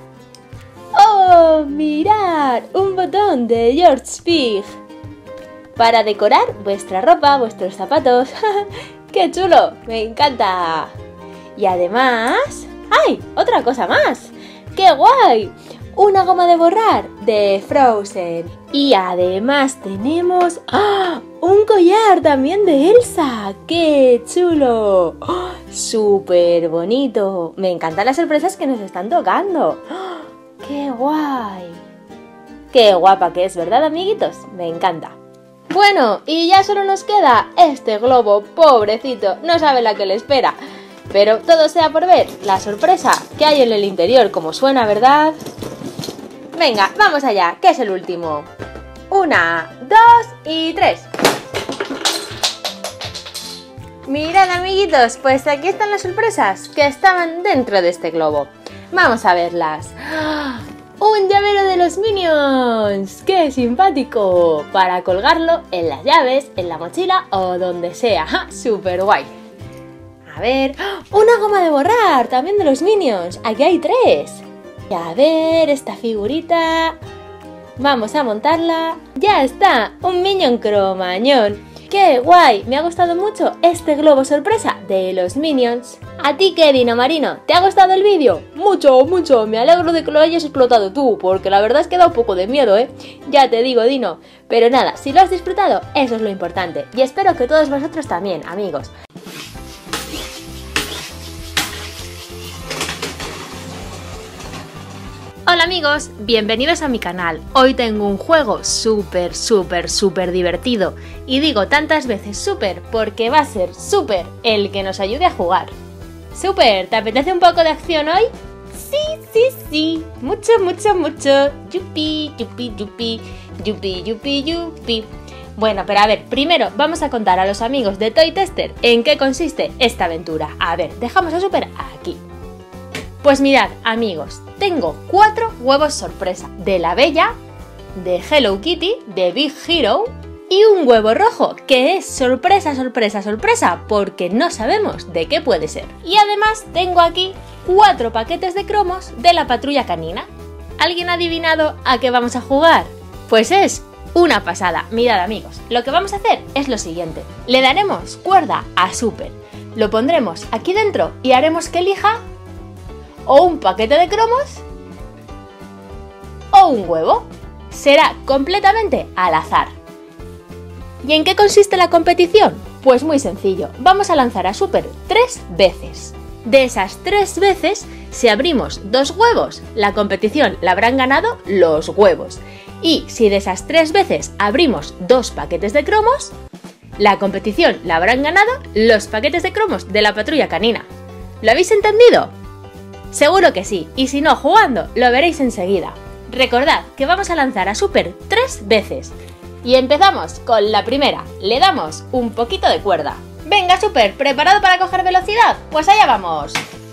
¡Oh! ¡Mirad! Un botón de George Pig para decorar vuestra ropa, vuestros zapatos. ¡Qué chulo! ¡Me encanta! Y además... ¡ay! ¡Otra cosa más! ¡Qué guay! Una goma de borrar de Frozen. Y además tenemos ¡ah! Un collar también de Elsa. ¡Qué chulo! ¡Oh! ¡Súper bonito! Me encantan las sorpresas que nos están tocando. ¡Oh! ¡Qué guay! ¡Qué guapa que es, ¿verdad, amiguitos? Me encanta. Bueno, y ya solo nos queda este globo, pobrecito, no sabe la que le espera. Pero todo sea por ver la sorpresa que hay en el interior, como suena, ¿verdad? Venga, vamos allá, que es el último. Una, dos y tres. Mirad, amiguitos, pues aquí están las sorpresas que estaban dentro de este globo. Vamos a verlas. ¡Ah! ¡Un llavero de los Minions! ¡Qué simpático! Para colgarlo en las llaves, en la mochila o donde sea. ¡Ja! ¡Súper guay! A ver... ¡una goma de borrar! También de los Minions. Aquí hay tres. Y a ver, esta figurita... vamos a montarla. ¡Ya está! ¡Un Minion cromañón! ¡Qué guay! Me ha gustado mucho este globo sorpresa de los Minions. ¿A ti qué, Dino Marino? ¿Te ha gustado el vídeo? Mucho, mucho. Me alegro de que lo hayas explotado tú, porque la verdad es que da un poco de miedo, ¿eh? Ya te digo, Dino. Pero nada, si lo has disfrutado, eso es lo importante. Y espero que todos vosotros también, amigos. Hola amigos, bienvenidos a mi canal. Hoy tengo un juego súper, súper, súper divertido. Y digo tantas veces súper porque va a ser súper el que nos ayude a jugar. Super, ¿te apetece un poco de acción hoy? Sí, sí, sí. Mucho, mucho, mucho. Yupi, yupi, yupi. Yupi, yupi, yupi. Bueno, pero a ver, primero vamos a contar a los amigos de Toy Tester en qué consiste esta aventura. A ver, dejamos a Super aquí. Pues mirad, amigos, tengo cuatro huevos sorpresa. De la Bella, de Hello Kitty, de Big Hero y un huevo rojo que es sorpresa, sorpresa, sorpresa porque no sabemos de qué puede ser. Y además tengo aquí cuatro paquetes de cromos de la Patrulla Canina. ¿Alguien ha adivinado a qué vamos a jugar? Pues es una pasada. Mirad, amigos, lo que vamos a hacer es lo siguiente. Le daremos cuerda a Super, lo pondremos aquí dentro y haremos que elija o un paquete de cromos o un huevo. Será completamente al azar. ¿Y en qué consiste la competición? Pues muy sencillo, vamos a lanzar a Super tres veces. De esas tres veces, si abrimos dos huevos, la competición la habrán ganado los huevos. Y si de esas tres veces abrimos dos paquetes de cromos, la competición la habrán ganado los paquetes de cromos de la Patrulla Canina. ¿Lo habéis entendido? Seguro que sí, y si no, jugando, lo veréis enseguida. Recordad que vamos a lanzar a Super tres veces. Y empezamos con la primera. Le damos un poquito de cuerda. Venga, Super, ¿preparado para coger velocidad? Pues allá vamos.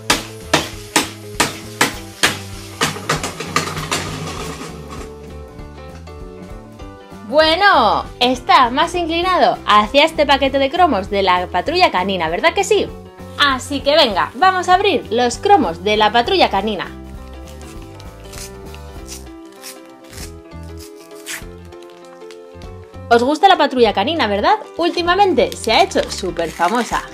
Bueno, está más inclinado hacia este paquete de cromos de la Patrulla Canina, ¿verdad que sí? Así que venga, vamos a abrir los cromos de la Patrulla Canina. ¿Os gusta la Patrulla Canina, verdad? Últimamente se ha hecho súper famosa.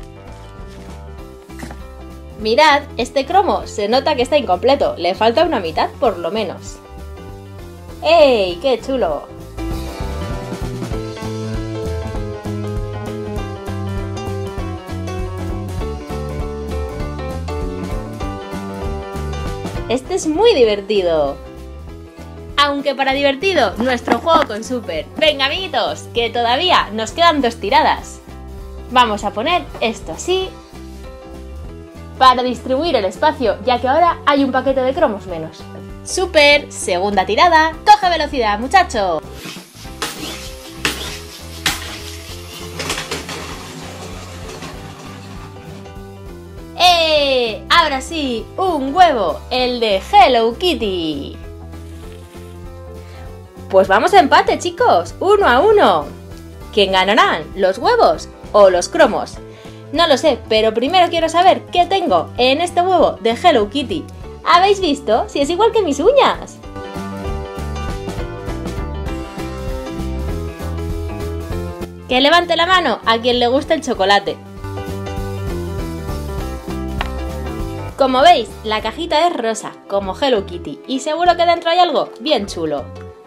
Mirad, este cromo se nota que está incompleto, le falta una mitad por lo menos. ¡Ey, qué chulo! Este es muy divertido. Aunque para divertido, nuestro juego con Super. Venga, amiguitos, que todavía nos quedan dos tiradas. Vamos a poner esto así para distribuir el espacio, ya que ahora hay un paquete de cromos menos. Super, segunda tirada. ¡Coge velocidad, muchacho! ¡Eh! Ahora sí, un huevo, el de Hello Kitty. Pues vamos a empate, chicos, uno a uno. ¿Quién ganarán, los huevos o los cromos? No lo sé, pero primero quiero saber qué tengo en este huevo de Hello Kitty. ¿Habéis visto? Si es igual que mis uñas. Que levante la mano a quien le gusta el chocolate. Como veis, la cajita es rosa, como Hello Kitty, y seguro que dentro hay algo bien chulo.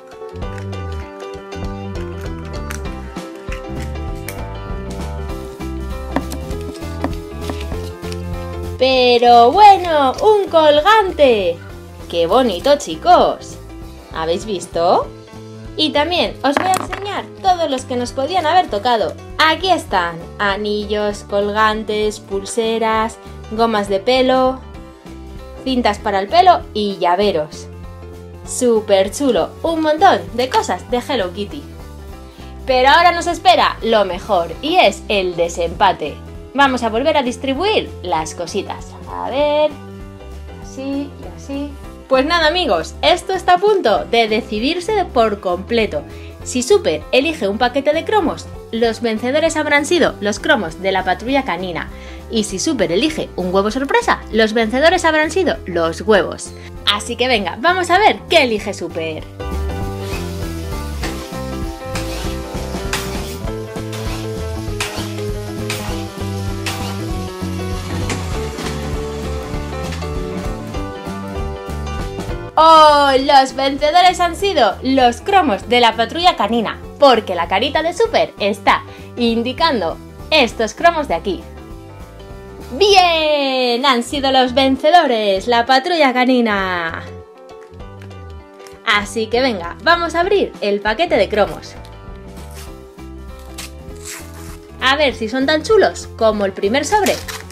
Pero bueno, un colgante. ¡Qué bonito, chicos! ¿Habéis visto? Y también os voy a enseñar todos los que nos podían haber tocado. Aquí están anillos, colgantes, pulseras, gomas de pelo, cintas para el pelo y llaveros. ¡Súper chulo! Un montón de cosas de Hello Kitty. Pero ahora nos espera lo mejor y es el desempate. Vamos a volver a distribuir las cositas. A ver, así y así. Pues nada, amigos, esto está a punto de decidirse por completo. Si Super elige un paquete de cromos, los vencedores habrán sido los cromos de la Patrulla Canina. Y si Super elige un huevo sorpresa, los vencedores habrán sido los huevos. Así que venga, vamos a ver qué elige Super. ¡Oh! Los vencedores han sido los cromos de la Patrulla Canina, porque la carita de Super está indicando estos cromos de aquí. ¡Bien! Han sido los vencedores, la Patrulla Canina. Así que venga, vamos a abrir el paquete de cromos. A ver si son tan chulos como el primer sobre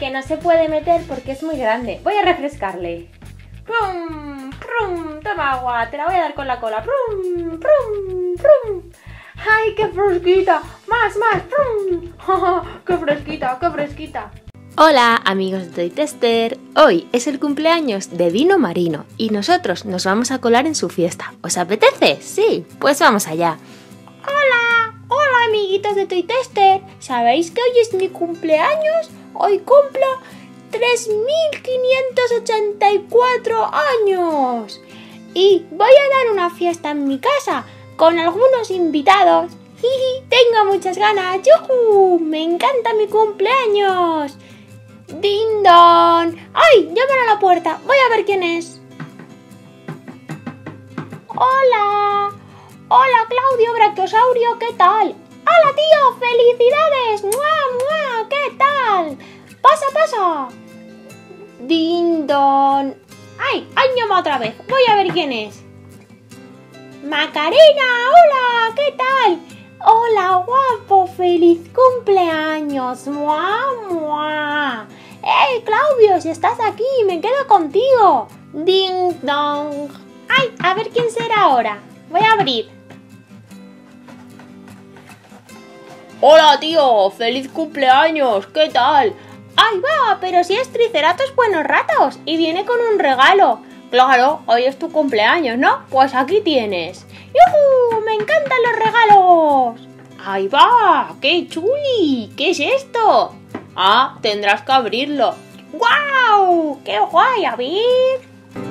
que no se puede meter porque es muy grande. Voy a refrescarle. ¡Prum! ¡Prum! Toma agua, te la voy a dar con la cola. ¡Prum! ¡Prum! ¡Prum! ¡Ay, qué fresquita! ¡Más, más! ¡Prum! ¡Qué fresquita, qué fresquita! Hola amigos de Toy Tester, hoy es el cumpleaños de Dino Marino y nosotros nos vamos a colar en su fiesta. ¿Os apetece? Sí, pues vamos allá. ¡Hola! ¡Hola amiguitos de Toy Tester! ¿Sabéis que hoy es mi cumpleaños? Hoy cumplo tres mil quinientos ochenta y cuatro años y voy a dar una fiesta en mi casa con algunos invitados. ¡Jiji! Tengo muchas ganas. ¡Yujú! ¡Me encanta mi cumpleaños! ¡Ding dong! ¡Ay! Llaman a la puerta. Voy a ver quién es. ¡Hola! ¡Hola, Claudio Brachiosaurio! ¿Qué tal? ¡Hola, tío! ¡Felicidades! ¡Mua, mua! ¿Qué tal? ¡Pasa, pasa! ¡Ding dong! ¡Ay! ¡Han llamado otra vez! Voy a ver quién es. ¡Macarena! ¡Hola! ¿Qué tal? ¡Hola, guapo! ¡Feliz cumpleaños! ¡Mua, mua! ¡Eh, Claudio! Si estás aquí, me quedo contigo. ¡Ding dong! ¡Ay! A ver quién será ahora. Voy a abrir. ¡Hola, tío! ¡Feliz cumpleaños! ¿Qué tal? ¡Ay, va! Pero si es Triceratops Buenos Ratos y viene con un regalo. Claro, hoy es tu cumpleaños, ¿no? Pues aquí tienes. ¡Yujú! ¡Me encantan los regalos! ¡Ahí va! ¡Qué chuli! ¿Qué es esto? Ah, tendrás que abrirlo. ¡Guau! ¡Qué guay! A ver.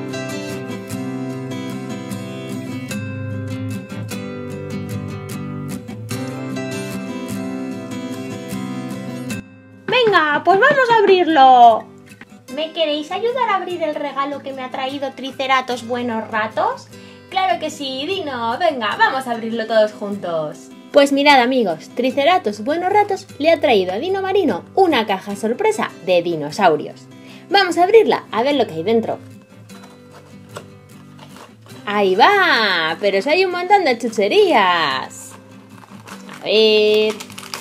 Venga, pues vamos a abrirlo. ¿Me queréis ayudar a abrir el regalo que me ha traído Triceratops Buenos Ratos? Claro que sí, Dino. Venga, vamos a abrirlo todos juntos. Pues mirad amigos, Triceratops Buenos Ratos le ha traído a Dino Marino una caja sorpresa de dinosaurios. Vamos a abrirla, a ver lo que hay dentro. ¡Ahí va! Pero si hay un montón de chucherías. A ver...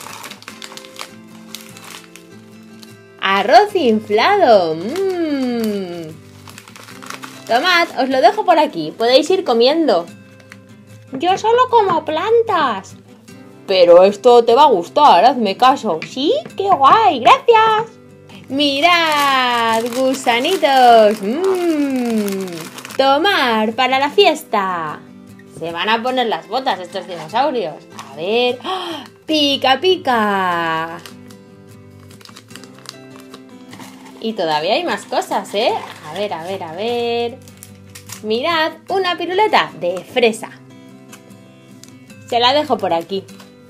¡Arroz inflado! ¡Mmm! Tomad, os lo dejo por aquí. Podéis ir comiendo. Yo solo como plantas. Pero esto te va a gustar, hazme caso. ¿Sí? ¡Qué guay! ¡Gracias! ¡Mirad! ¡Gusanitos! ¡Mmm! ¡Tomar para la fiesta! Se van a poner las botas estos dinosaurios. A ver... ¡Oh! ¡Pica, pica! Y todavía hay más cosas, ¿eh? A ver, a ver, a ver... Mirad, una piruleta de fresa. Se la dejo por aquí.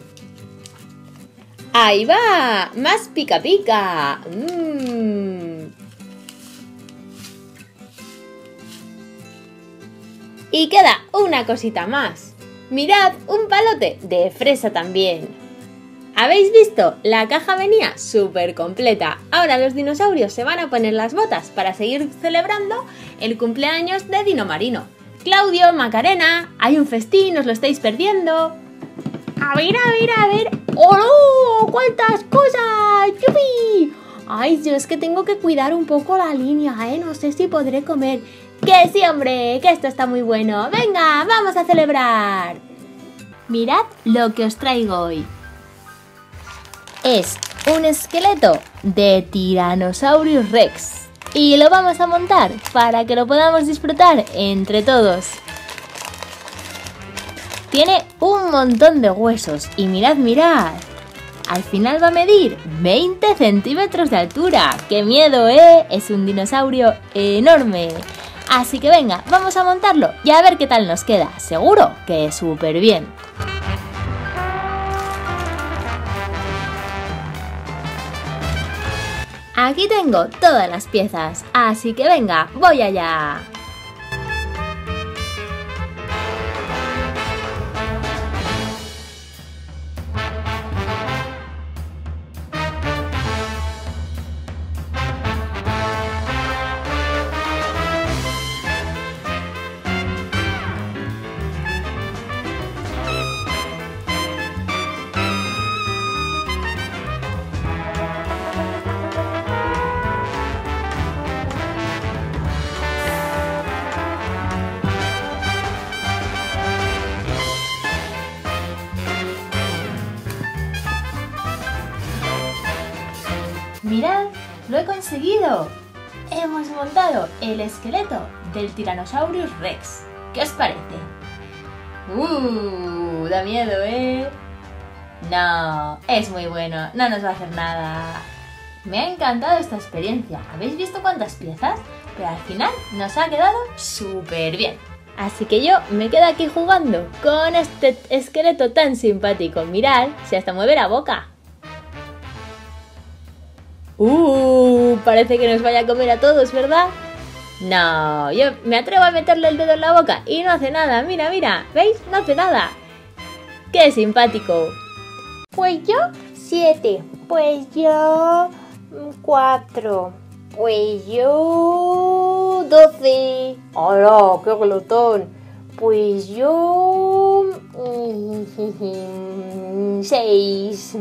¡Ahí va! ¡Más pica pica! ¡Mmm! Y queda una cosita más. Mirad, un palote de fresa también. ¿Habéis visto? La caja venía súper completa. Ahora los dinosaurios se van a poner las botas para seguir celebrando el cumpleaños de Dino Marino. Claudio, Macarena, hay un festín, os lo estáis perdiendo. A ver, a ver, a ver. ¡Oh, no! ¡Cuántas cosas! ¡Yupi! Ay, yo es que tengo que cuidar un poco la línea, ¿eh? No sé si podré comer. ¡Que sí, hombre! ¡Que esto está muy bueno! ¡Venga, vamos a celebrar! Mirad lo que os traigo hoy. Es un esqueleto de Tyrannosaurus Rex. Y lo vamos a montar para que lo podamos disfrutar entre todos. Tiene un montón de huesos y mirad, mirad. Al final va a medir veinte centímetros de altura. ¡Qué miedo, eh! Es un dinosaurio enorme. Así que venga, vamos a montarlo y a ver qué tal nos queda. Seguro que súper bien. Aquí tengo todas las piezas, así que venga, voy allá. Mirad, lo he conseguido. Hemos montado el esqueleto del Tyrannosaurus Rex. ¿Qué os parece? Uh, da miedo, ¿eh? No, es muy bueno, no nos va a hacer nada. Me ha encantado esta experiencia. ¿Habéis visto cuántas piezas? Pero al final nos ha quedado súper bien. Así que yo me quedo aquí jugando con este esqueleto tan simpático. Mirad, se hasta mueve la boca. Uh, parece que nos vaya a comer a todos, ¿verdad? No, yo me atrevo a meterle el dedo en la boca y no hace nada. Mira, mira, ¿veis? No hace nada. ¡Qué simpático! Pues yo, siete. Pues yo, cuatro. Pues yo, doce. ¡Hola, qué glotón! Pues yo, seis.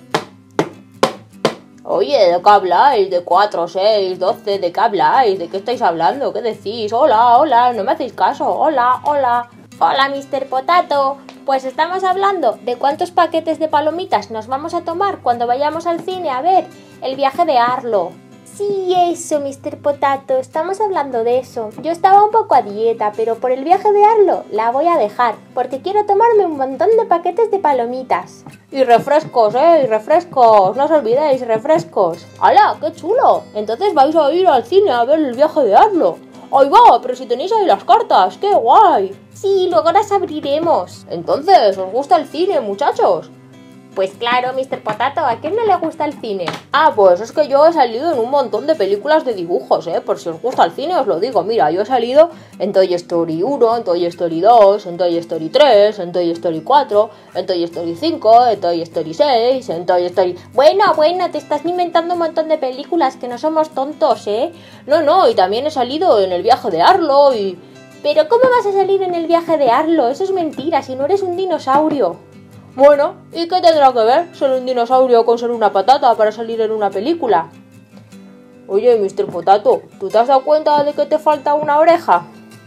Oye, ¿de qué habláis? ¿De cuatro, seis, doce? ¿De qué habláis? ¿De qué estáis hablando? ¿Qué decís? Hola, hola, no me hacéis caso. Hola, hola. Hola, mister Potato. Pues estamos hablando de cuántos paquetes de palomitas nos vamos a tomar cuando vayamos al cine a ver El viaje de Arlo. Sí, eso, mister Potato, estamos hablando de eso. Yo estaba un poco a dieta, pero por El viaje de Arlo la voy a dejar, porque quiero tomarme un montón de paquetes de palomitas. Y refrescos, ¿eh? Y refrescos. No os olvidéis, refrescos. ¡Hala, qué chulo! Entonces vais a ir al cine a ver El viaje de Arlo. ¡Ahí va! Pero si tenéis ahí las cartas, ¡qué guay! Sí, luego las abriremos. Entonces, ¿os gusta el cine, muchachos? Pues claro, mister Potato, ¿a quién no le gusta el cine? Ah, pues es que yo he salido en un montón de películas de dibujos, ¿eh? Por si os gusta el cine os lo digo. Mira, yo he salido en Toy Story uno, en Toy Story dos, en Toy Story tres, en Toy Story cuatro, en Toy Story cinco, en Toy Story seis, en Toy Story... Bueno, bueno, te estás inventando un montón de películas, que no somos tontos, ¿eh? No, no, y también he salido en El viaje de Arlo y... ¿Pero cómo vas a salir en El viaje de Arlo? Eso es mentira, si no eres un dinosaurio. Bueno, ¿y qué tendrá que ver ser un dinosaurio con ser una patata para salir en una película? Oye, mister Potato, ¿tú te has dado cuenta de que te falta una oreja?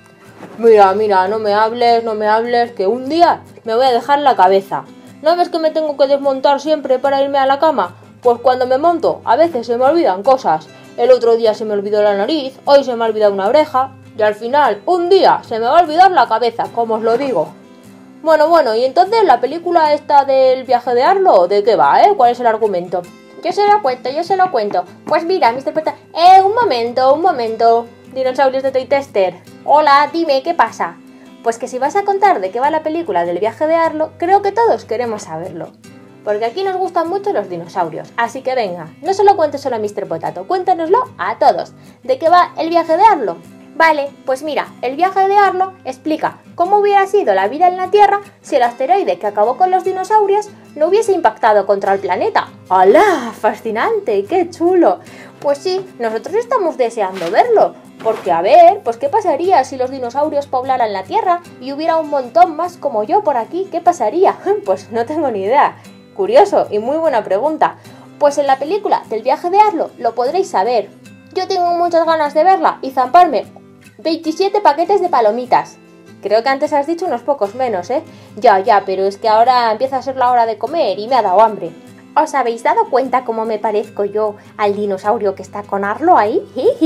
Mira, mira, no me hables, no me hables, que un día me voy a dejar la cabeza. ¿No ves que me tengo que desmontar siempre para irme a la cama? Pues cuando me monto, a veces se me olvidan cosas. El otro día se me olvidó la nariz, hoy se me ha olvidado una oreja, y al final, un día, se me va a olvidar la cabeza, como os lo digo. Bueno, bueno, y entonces la película esta del viaje de Arlo, ¿de qué va, eh? ¿Cuál es el argumento? Yo se lo cuento, yo se lo cuento. Pues mira, mister Potato... Eh, un momento, un momento. Dinosaurios de Toy Tester. Hola, dime, ¿qué pasa? Pues que si vas a contar de qué va la película del viaje de Arlo, creo que todos queremos saberlo. Porque aquí nos gustan mucho los dinosaurios. Así que venga, no se lo cuentes solo a mister Potato, cuéntanoslo a todos. ¿De qué va el viaje de Arlo? Vale, pues mira, el viaje de Arlo explica cómo hubiera sido la vida en la Tierra si el asteroide que acabó con los dinosaurios no hubiese impactado contra el planeta. ¡Hala! ¡Fascinante! ¡Qué chulo! Pues sí, nosotros estamos deseando verlo. Porque a ver, pues ¿qué pasaría si los dinosaurios poblaran la Tierra y hubiera un montón más como yo por aquí? ¿Qué pasaría? Pues no tengo ni idea. Curioso y muy buena pregunta. Pues en la película del viaje de Arlo lo podréis saber. Yo tengo muchas ganas de verla y zamparme veintisiete paquetes de palomitas. Creo que antes has dicho unos pocos menos, ¿eh? Ya, ya, pero es que ahora empieza a ser la hora de comer y me ha dado hambre. ¿Os habéis dado cuenta cómo me parezco yo al dinosaurio que está con Arlo ahí?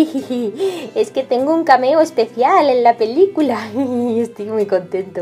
Es que tengo un cameo especial en la película. Estoy muy contento.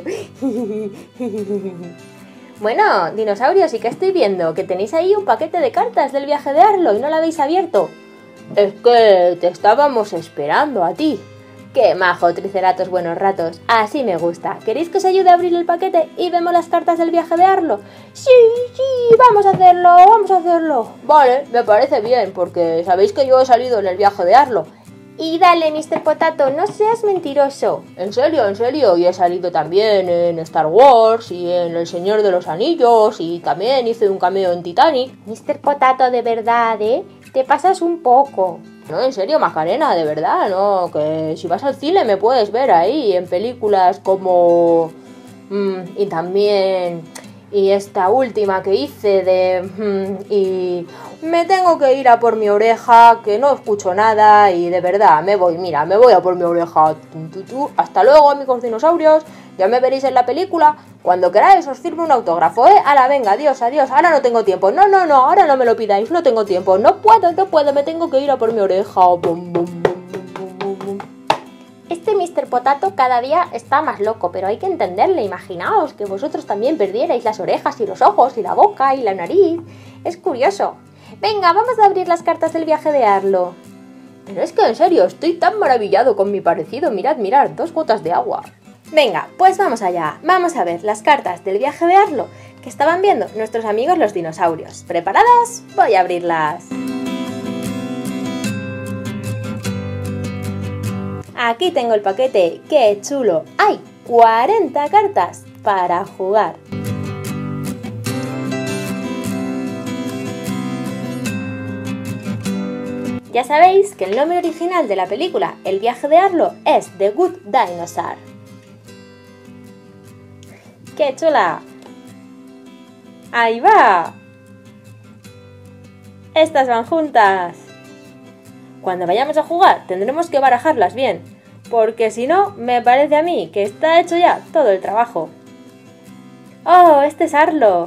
Bueno, dinosaurios, ¿y qué estoy viendo? Que tenéis ahí un paquete de cartas del viaje de Arlo y no lo habéis abierto. Es que te estábamos esperando a ti. ¡Qué majo, Triceratops buenos ratos! Así me gusta. ¿Queréis que os ayude a abrir el paquete y vemos las cartas del viaje de Arlo? ¡Sí, sí! ¡Vamos a hacerlo! ¡Vamos a hacerlo! Vale, me parece bien, porque sabéis que yo he salido en el viaje de Arlo. Y dale, mister Potato, no seas mentiroso. En serio, en serio, y he salido también en Star Wars y en El Señor de los Anillos y también hice un cameo en Titanic. mister Potato, de verdad, ¿eh? Te pasas un poco. No, en serio, Macarena, de verdad, no, que si vas al cine me puedes ver ahí en películas como... Mmm, y también... Y esta última que hice de... Mmm, y... Me tengo que ir a por mi oreja, que no escucho nada y de verdad me voy, mira, me voy a por mi oreja. Hasta luego, amigos dinosaurios, ya me veréis en la película. Cuando queráis os firmo un autógrafo, ¿eh? Ahora venga, adiós, adiós, ahora no tengo tiempo. No, no, no, ahora no me lo pidáis, no tengo tiempo. No puedo, no puedo, me tengo que ir a por mi oreja. Bum, bum, bum, bum, bum, bum. Este mister Potato cada día está más loco, pero hay que entenderle. Imaginaos que vosotros también perdierais las orejas y los ojos y la boca y la nariz. Es curioso. Venga, vamos a abrir las cartas del viaje de Arlo. Pero es que en serio, estoy tan maravillado con mi parecido. Mirad, mirad, dos gotas de agua. Venga, pues vamos allá. Vamos a ver las cartas del viaje de Arlo que estaban viendo nuestros amigos los dinosaurios. ¿Preparados? Voy a abrirlas. Aquí tengo el paquete. ¡Qué chulo! Hay cuarenta cartas para jugar. Ya sabéis que el nombre original de la película El viaje de Arlo es The Good Dinosaur. ¡Qué chula! ¡Ahí va! Estas van juntas. Cuando vayamos a jugar tendremos que barajarlas bien, porque si no, me parece a mí que está hecho ya todo el trabajo. ¡Oh, este es Arlo!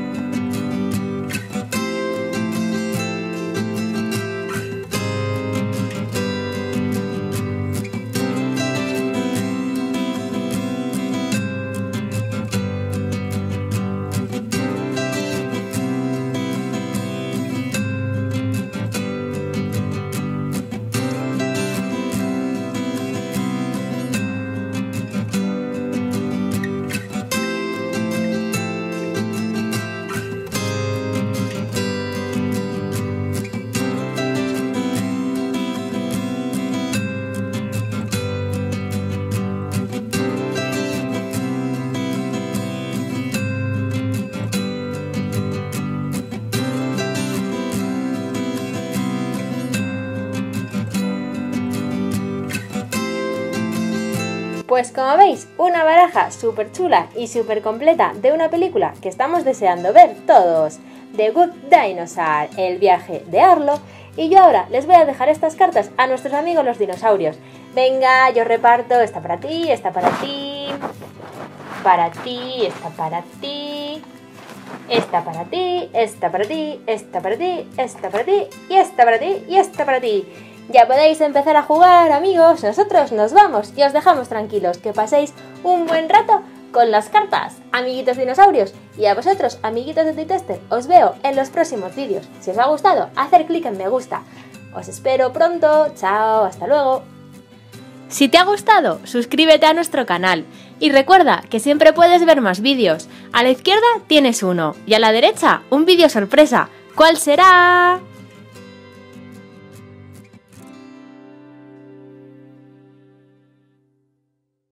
Pues como veis, una baraja súper chula y súper completa de una película que estamos deseando ver todos, The Good Dinosaur, el viaje de Arlo, y yo ahora les voy a dejar estas cartas a nuestros amigos los dinosaurios. Venga, yo reparto, esta para ti, esta para ti, para ti, esta para ti, esta para ti, esta para ti, esta para ti, esta para ti, y esta para ti, y esta para ti. Ya podéis empezar a jugar, amigos. Nosotros nos vamos y os dejamos tranquilos. Que paséis un buen rato con las cartas, amiguitos dinosaurios. Y a vosotros, amiguitos de Toytester, os veo en los próximos vídeos. Si os ha gustado, hacer clic en me gusta. Os espero pronto. Chao, hasta luego. Si te ha gustado, suscríbete a nuestro canal. Y recuerda que siempre puedes ver más vídeos. A la izquierda tienes uno y a la derecha un vídeo sorpresa. ¿Cuál será?